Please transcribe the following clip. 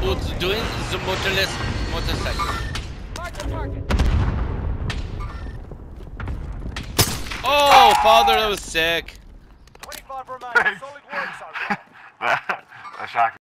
who's doing the motorcycle. Oh, father, that was sick. 25 remain. Solid work so far. That's shocking.